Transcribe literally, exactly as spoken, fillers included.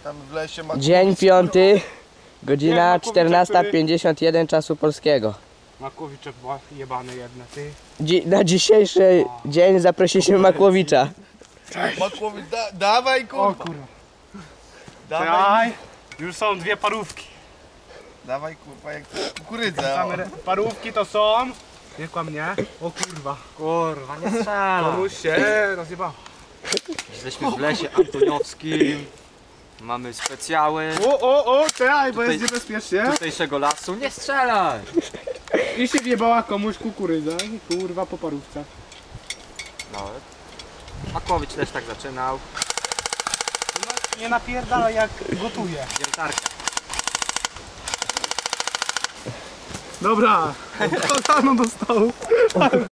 Tam w lesie ma... Dzień piąty, godzina czternasta pięćdziesiąt jeden czasu polskiego. Makłowicze jebane jedne, ty. Dzi na dzisiejszy dzień zaprosiliśmy Makłowicza. Makłowicz, da, dawaj kurwa. O kurwa. Dawaj, Dawaj. Już są dwie parówki. dawaj kurwa, jak kukurydza. O. Parówki to są... Nie kłam mnie. O kurwa. Kurwa, nie strzela. Komuś się rozjebało. Jesteśmy w lesie antoniowskim. Mamy specjały O, o, o, czekaj, bo Tutaj- jest niebezpiecznie. tutejszego lasu. Nie strzelaj! I się wjebała komuś kukurydza. I kurwa po parówce. No. Makłowicz też tak zaczynał. Nie napierdala jak gotuje. Jętarka. Dobra. To rano dostał.